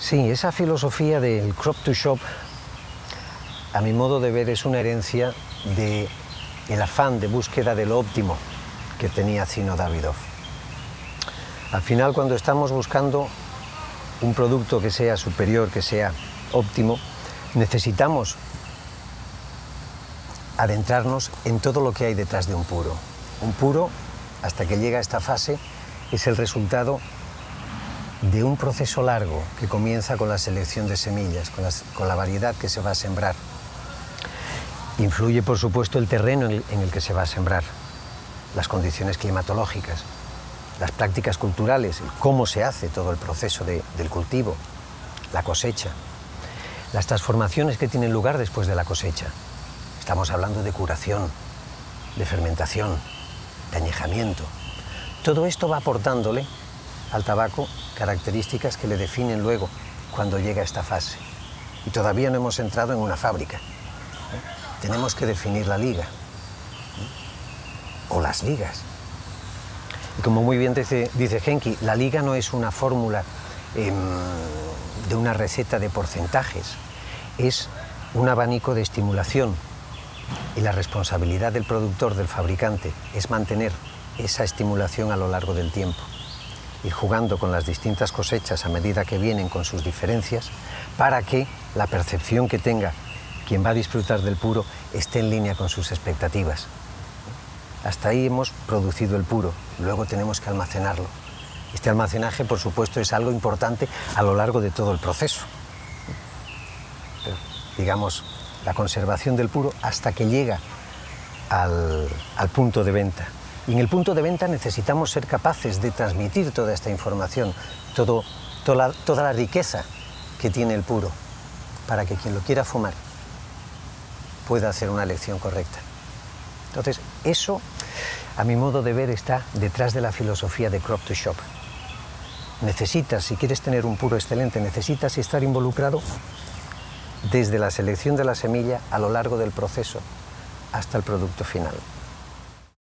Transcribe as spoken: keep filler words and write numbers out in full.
Sí, esa filosofía del crop to shop, a mi modo de ver, es una herencia del afán de búsqueda de lo óptimo que tenía Zino Davidoff. Al final, cuando estamos buscando un producto que sea superior, que sea óptimo, necesitamos adentrarnos en todo lo que hay detrás de un puro. Un puro, hasta que llega a esta fase, es el resultado de un proceso largo que comienza con la selección de semillas, con, las, con la variedad que se va a sembrar. Influye, por supuesto, el terreno en el, en el que se va a sembrar, las condiciones climatológicas, las prácticas culturales, cómo se hace todo el proceso de, del cultivo, la cosecha, las transformaciones que tienen lugar después de la cosecha. Estamos hablando de curación, de fermentación, de añejamiento. Todo esto va aportándole al tabaco características que le definen luego cuando llega a esta fase. Y todavía no hemos entrado en una fábrica. Tenemos que definir la liga, o las ligas. Y como muy bien dice, dice Henke, la liga no es una fórmula eh, de una receta de porcentajes, es un abanico de estimulación. Y la responsabilidad del productor, del fabricante, es mantener esa estimulación a lo largo del tiempo. Ir jugando con las distintas cosechas a medida que vienen con sus diferencias, para que la percepción que tenga quien va a disfrutar del puro esté en línea con sus expectativas. Hasta ahí hemos producido el puro, luego tenemos que almacenarlo. Este almacenaje, por supuesto, es algo importante a lo largo de todo el proceso. Pero, digamos, la conservación del puro hasta que llega al, al punto de venta. Y en el punto de venta necesitamos ser capaces de transmitir toda esta información, todo, toda, la, toda la riqueza que tiene el puro, para que quien lo quiera fumar pueda hacer una elección correcta. Entonces, eso, a mi modo de ver, está detrás de la filosofía de crop to shop. Necesitas, si quieres tener un puro excelente, necesitas estar involucrado desde la selección de la semilla a lo largo del proceso hasta el producto final.